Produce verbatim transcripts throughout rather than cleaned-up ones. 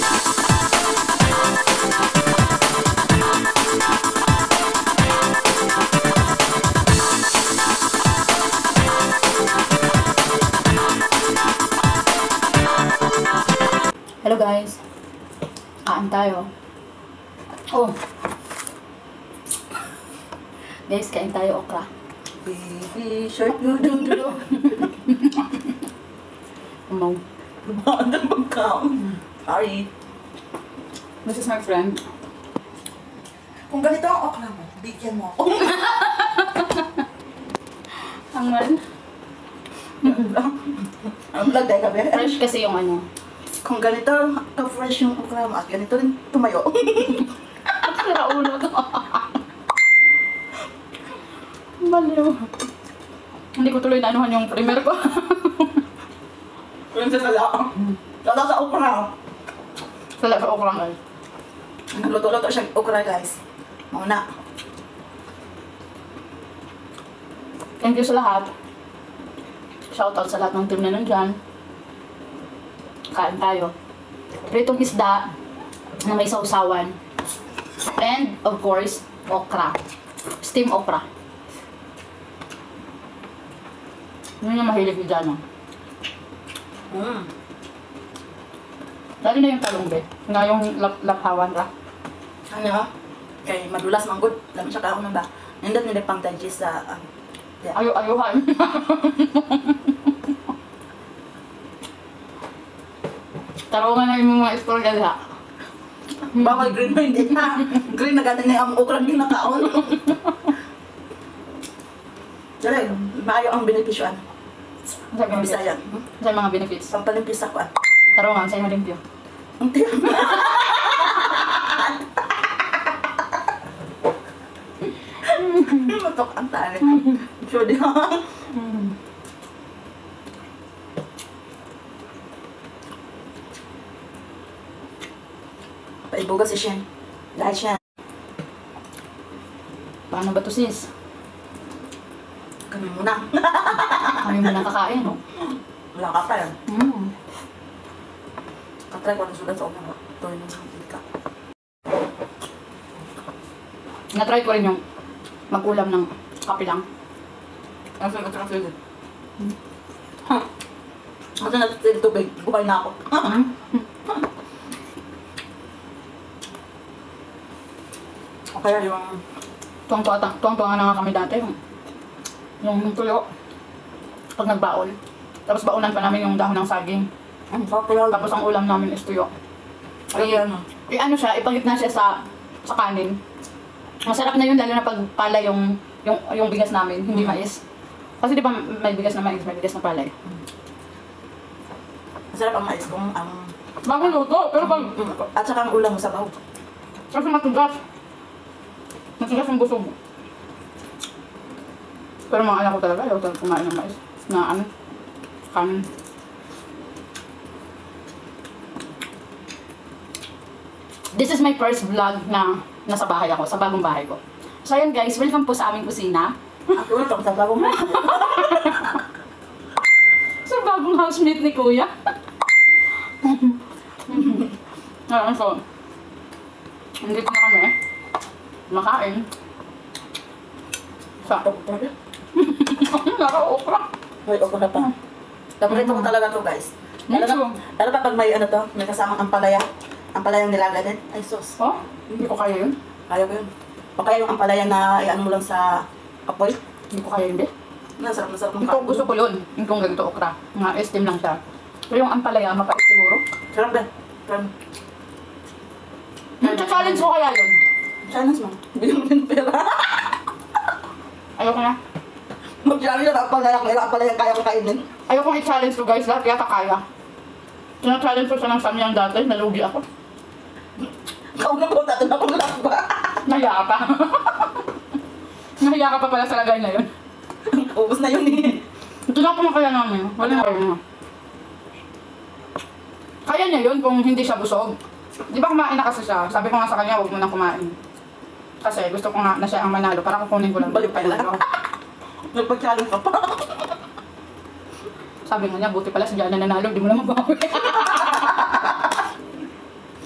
Hello guys, kain tayo. Oh, guys, kain tayo okra. Baby shark do do do do. Umaw. Banda magkaon. Sorry. This is my friend. Kung ganito ang okra mo, bigyan mo ako. Ang man. Ang vlog dahil gabi. Fresh kasi yung ano. Kung ganito ka-fresh yung okra mo at ganito rin tumayo. Sira ulo to. Baliw. Hindi ko tuloy naanuhan yung primer ko. Kung sa sala. Sala sa okra. Sala sa okra guys. Nagluto-luto siyang okra guys. Mauna. Thank you sa lahat. Shoutout sa lahat ng team na nandyan. Kain tayo. Pritong isda na may sausawan. And, of course, okra. Steam okra. Yun yung mahilig ko dyan. Oh. Mm. Lalo na yung talongbe. Nga yung lap laphawan ra. Ano? Kay madulas manggod. Laman siya kaon ba? Nindot nila pang digest sa... Um, yeah. Ayo-ayuhan. Tarungan na yung mga istorya nila. Bawal green mo hindi na. Green na gano'n na yung okra din nakaon. Dali, maayo ang benepisyo ano. Sa mga Bisaya. Sa mga benefits. Pampalimpis ako ano. Tarungan sa inyo limpyo. Ang tiyan. Matok ang tari. Sure di ba? Paibugas si Shen. Dahil siya. Paano ba to sis? Kami muna. Kami muna kakain, no? Wala ka pa yan. Mm. Katry ko ang sulat sa umang. Ito yung hindi ka. Na-try ko rin yung mag-ulam ng kape lang. Ang sulat sa sulat. Ha? Kasi natin tubig. Buhay na ako. Mm. O kaya yung... Tuwang-tuwa tuwang-tuwa nga na kami dati. Yung, yung tuyo. Pag nagbaon. Tapos baonan pa namin yung dahon ng saging. Ang sarap pala. Tapos ang ulam namin is tuyo. Ay, ano? Eh ano siya, ipagit na siya sa sa kanin. Masarap na yun lalo na pag pala yung yung yung bigas namin, hindi Mm. mais. Kasi di ba may bigas na mais, may bigas na palay. Masarap ang mais kung ang... Bagong luto, pero pag Mm, at saka ang ulam mo sa baho. kasi matugas. Matugas yung busog. Pero mga anak ko talaga, ayaw talaga kumain ng mais. Na ano, kanin. This is my first vlog na nasa bahay ako, sa bagong bahay ko. So ayan guys, welcome po sa aming kusina. Ako ito, sa bagong mo. Sa bagong housemate ni Kuya. Ayan, so, nandito na kami. Makain. Sa naka-okra. Wait, ako na pa. Paborito ko talaga to guys. Me Lalo too. na, lalo pa pag may ano to, may kasamang ampalaya. Ampalayang nilaga din. Ay sus. Oh, hindi ko kaya yun. Kaya ko yun. O kaya yung ampalaya na iyan mo lang sa apoy. Hindi ko kaya hindi. Nasarap na sarap ng Ito, gusto ko yun. Yung kung ganito okra. Nga, steam lang siya. Pero yung ampalaya, mapait siguro. Sarap din. Sarap. Mag-challenge ko kaya yun. Challenge mo. Bigyan mo din pera. Ayoko na. Mag-challenge na ampalaya. Kaya ampalaya kaya ko kainin. Ayoko i-challenge ko guys. Lahat yata kaya. Sina-challenge ko siya ng samyang dati. Nalugi ako. Kaunang ko natin akong lakba. Nahiya ka. Nahiya ka pa pala sa lagay na yun. Ubus na yun eh. Ito na po kaya namin. Wala na kaya na. Kaya niya yun kung hindi siya busog. Di ba kumain na kasi siya? Sabi ko nga sa kanya, huwag mo nang kumain. Kasi gusto ko nga na siya ang manalo para kukunin ko lang. Balik pa pala. lang. Nagpag-challenge ka pa. Sabi nga niya, buti pala si Jana nanalo, di mo na mabawi.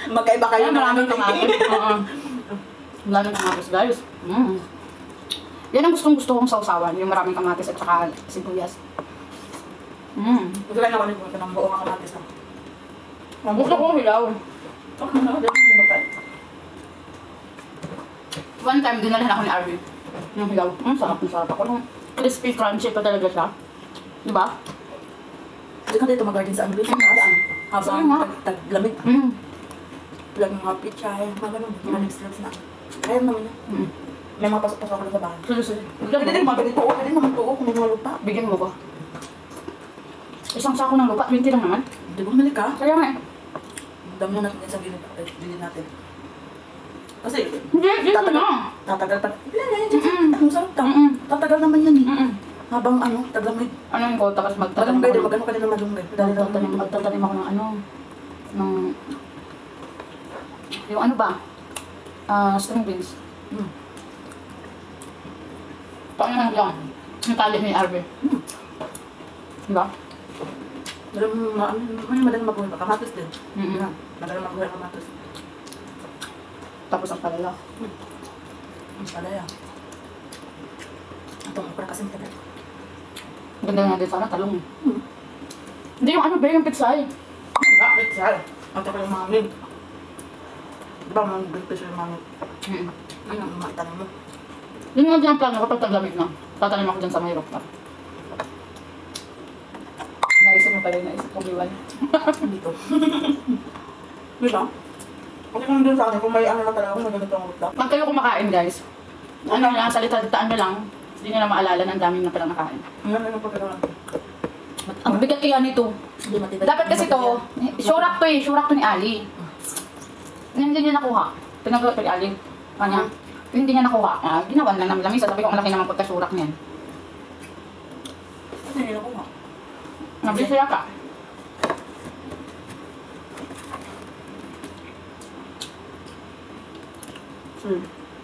Magkaiba kayo Kaya ng maraming ano, kamatis. Oo. Maraming kamatis, guys. Mm. Yan ang gustong gusto kong sausawan. Yung maraming kamatis at saka sibuyas. Mm. Gusto kayo naman yung ng buong kamatis na. Gusto ko hilaw. One time, dinalahan ako ni Arby. Yung hilaw. Mm, sarap na sarap ako. Nung crispy, crunchy pa talaga siya. Diba? Hindi ka dito mag-garden sa ano, sa taas. Sige nga. Habang tag- taglamig. Mm. Lang mga pichay, mga ganun. Mga lips-lips na. Kaya naman yun. Mm. May mga pasok-pasok ako sa bahay. Sige, sige. Pwede din mga ganito. Pwede naman to. Kung may mga lupa. Bigyan mo ko. Isang sako ng lupa, twenty lang naman. Di ba mali ka? Kaya nga eh. Dami na natin sa gilid. Eh, gilid natin. Kasi, Hindi, dito tatagal, na. tatagal pa. Hindi na yan. Mm-mm. Ang sarap ka. Mm-mm. Tatagal naman yan eh. Mm-mm. Habang ano, taglamig. Ano yung ko, tapos magtatanim Malunggay, di ako ba? ng... Ganun ka din na malunggay. Dali lang Magtatanim, magtatanim ako ng ano... ng... Yung ano ba? Ah, string beans. Hmm. Paano lang lang? Yung tali ni Arby. Hmm. Diba? Madalang, ma- ano, ano, madalang mabuhay pa. Kamatis din. Mm-mm. Yeah. Madalang mabuhay kamatis. Tapos ang palala. Mas pala yan. Ito, para kasi matagal. Ganda nga din sana, talong. Hmm. Hindi yung ano ba, yung pitsay. Nga, pitsay. Ang takal yung mami. Di ba, mga good pizza yung mami? Mm. Ano ang matanong mo? Yun nga din ang plano kapag taglamig na. Tatanim ako dyan sa may rooftop. Naisip mo pala yung naisip ko, Biwan. Dito. Di ba? Okay naman dun sa akin, kung may ano na talaga, kung may ganito ang utak. Pag kayo kumakain, guys, ano lang, salita-litaan nyo lang, hindi nyo na maalala ng daming na palang nakain. Ang ganda ng pagkakaroon. Ang bigat kaya nito. Hindi matibay. Dapat kasi to, surak to eh, surak to ni Ali. Hindi niya nakuha. Pinagawa to ni Ali. Kanya, hindi niya nakuha. Ah, ginawa na namin lamisa. Sabi ko, ang laki naman pagkasurak niyan. Kasi hindi na ko nga. Nabisi yata. Hmm.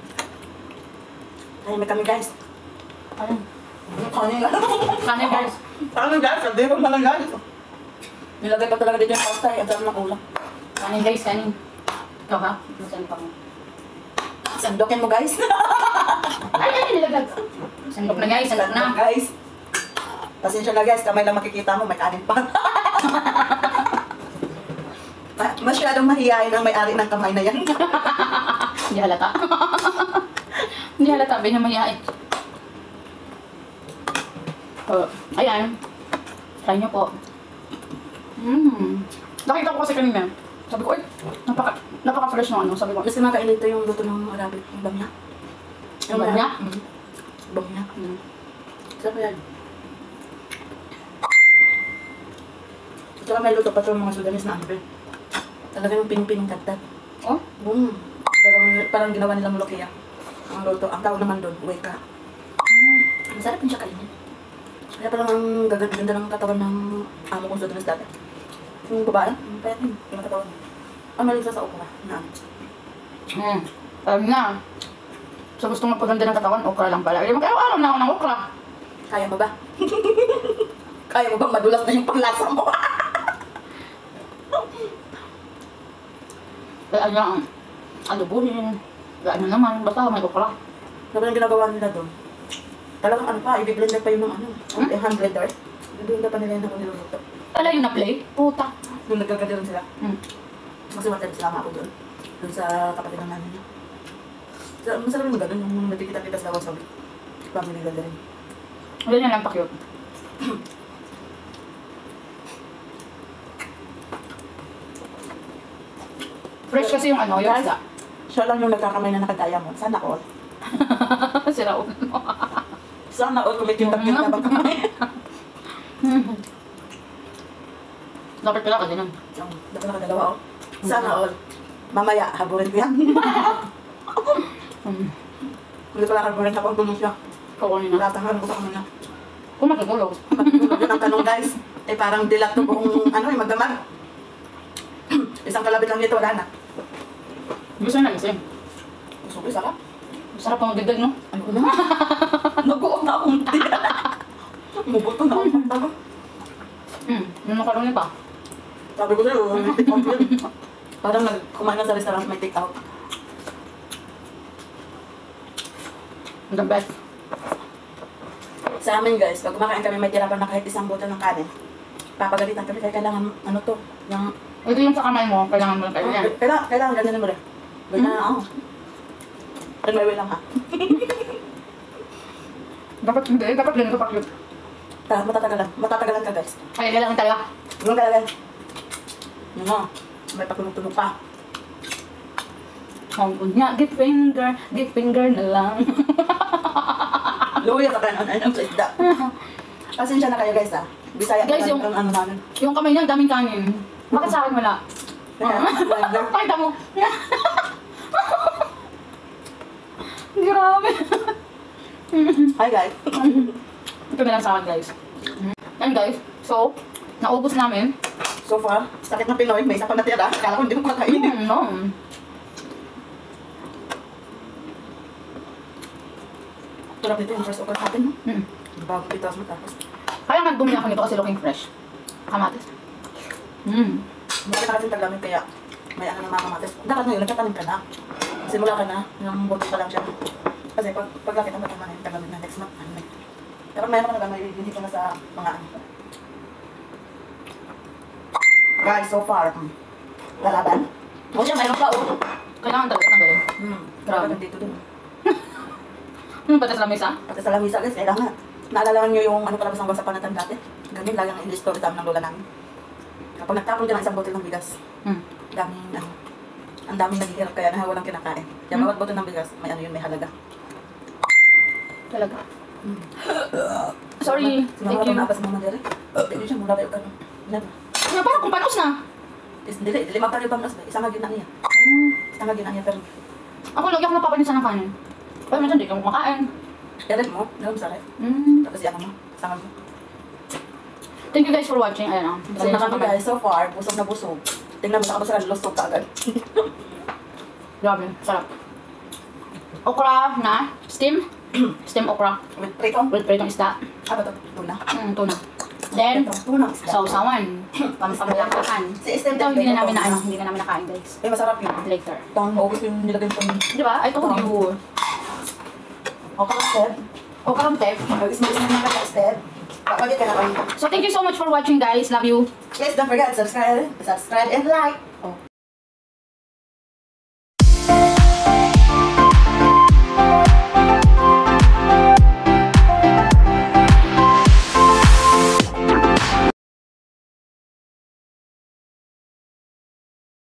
Ay, may kami guys. Ayun. Kanin lang. Kanin guys. Kanin guys, hindi ko na lang guys. Nilagay pa talaga dito yung pasta eh. Ang sarap ng ulam. Kanin guys, kanin. Ikaw ha? Saan pa mo? Sandokin mo guys. Ay, ay, nilagag. Sandok na guys, sandok na. Guys. Pasensya na guys, kamay lang makikita mo, may kanin pa. Ma- Masyadong mahihayin ang may-ari ng kamay na yan. Hindi halata. Hindi halata, binamayain. Oh, ayan. Try nyo po. Mmm. Nakita ko kasi kanina. Sabi ko, ay, napaka, napaka-fresh ng ano. Sabi ko, Gusto makain dito yung luto ng Arabic, yung bamya. Yung bamya? Mm. Bamya. mm. Sarap yan. Tsaka may luto pa ito ng mga Sudanese na ano. Talaga yung pinong-pinong tagtag. Oh? Boom. Parang, parang ginawa nilang mulukiya. Ang luto. Ang tawag naman doon, weka. Mm. Masarap yung siya kainin. Kaya parang ang gaganda ng katawan ng amo kong Sudanese dati. Yung babae, yung payat yun, yung katawan. Ang malig sa sa okra. Na. Mm. Alam na. So gusto mo paganda ng katawan, okra lang pala. Kaya araw na ako ng okra. Kaya mo ba? Kaya mo bang madulas na yung panglasa mo? Kaya ano ang alubuhin. Kaya ano naman, basta may okra. Sabi ang ginagawa nila doon. Talagang ano pa, i-blender pa yung mga ano, Hmm? hand blender. I-blender pa nila yung ako niluluto. Wala yung na-play? Puta. Doon nagkagadiran sila. Mm. Kasi one time sinama ako doon. Doon sa kapatid ng nanay niya. Sa, masarap yung gano'n, yung nagkikita-kita sa wasabi. Family gathering. Wala niya lang pa-cute. Fresh kasi yung ano, yung Guys, isda. siya lang yung nagkakamay na nakagaya mo. Sana all. Sira ulo. Sana all kumikita-kita ba kamay. Dapat pala ka din nun. Yung, dapat nakadalawa oh. Sana all. Mamaya, haburin ko yan. Hmm. Hindi pala haburin ako ang tulong siya. Kukunin na. Natahan ko sa kanila. Kung matutulog. Matutulog yun ang tanong guys. Eh parang dilat to kung ano eh, magdamag. Isang kalabit lang nito, wala na. Gusto na gising. Gusto ko, sarap. Masarap ang digdag, no? Ano ko na? Nag-uok na akong tiyan. Mubuto na akong pagtago. Hmm. Yung makaroni pa. Sabi ko sa'yo, tikman ko yun. Parang nag kumain na sa restaurant may take out. The best. Sa amin guys, pag kumakain kami may tira pa na kahit isang buto ng kanin. Papagalitan kami kaya kailangan ano to, yung Ito yung sa kamay mo, kailangan mo lang kayo yan. kailangan, kailangan ganyan mo rin. Ganyan na ako. Nag-may lang ha. Dapat hindi, dapat ganito pa cute. Ta, matatagalan. Matatagalan ka guys. Ay, kailangan talaga. Yung talaga. Yun o. May patulog-tulog pa. Ang niya, give finger, give finger na lang. Luya ka kanon. Ano sa isda. Pasensya na kayo guys ha. Bisaya Guys, ka yung- yung ano namin. Yung kamay niya, ang daming kanin. Bakit sa akin wala? Kaya, Pakita mo. Grabe. hi guys. Ito na lang sa akin, guys. Yan, guys. So, naubos namin. So far, sakit na Pinoy. May isa pa natira. Akala ko hindi mo kakainin. Mm, no. Sarap nito yung first offer natin. No? Mm. Bago pitas mo tapos. Kaya nga bumili ako nito kasi looking fresh. Kamatis. Mm. Bakit na kasi tagamit kaya may ano ng mga kamatis. Dapat ngayon, nagtatanim ka na. Simula ka na, yung buti pa lang siya. Kasi pag paglaki ng bataman yung tagamit na next month, ano na. Dapat mayroon ka na may hindi ko na sa mga ano. Guys, so far, hmm. lalaban. O siya, mayroon pa oh. Kailangan talaga tanggalin. Hmm, Grabe. grabe dito din. Ano ba sa lamesa? Pati sa lamisa guys, kailangan. Naalala niyo yung ano palabas ng sa panatan dati? Ganyan lagi ang in story sa amin ng lola namin. Kapag nagtapon ka ng isang bote ng bigas, Hmm. daming ano, ang daming naghihirap kaya na walang kinakain. Kaya Hmm. bawat bote ng bigas, may ano yun, may halaga. Talaga. Hmm. Sorry. Si Thank mama you. na abas mo madiri. Hindi siya mula kayo kanon. Never. Ano, parang kung panos na. Is dili, dili magpariw pang nas, isang agina niya. Hmm. Isang agina niya pero Ako, lagi ako napapanisa ng kanin. Pero minsan, di ka kumakain. edit mo, dalam sa ref. Hmm. Tapos yan mo, sangan mo. Thank you guys for watching. Ayan ah. So na kami guys, so far, busog na busog. Tingnan mo sa kabasa ka, lusog ka agad. Grabe, sarap. Okra na steam. Steam okra. With pritong. With pritong isda. Ano to? Tuna. Mm, tuna. Then, Pritong tuna. isda. sausawan. Pampamalakan. Si Esther Ito, hindi na namin na, na. ano, hindi na namin nakain, guys. Eh, masarap yun. Later. Tang maubos yung nilagay ko. Di ba? I told you. Okay, Esther. Okra ng tep. Mag-ismalis na ka, Esther. Kapagit ka na kami. So, thank you so much for watching, guys. Love you. Please don't forget, subscribe, subscribe and like. Oh.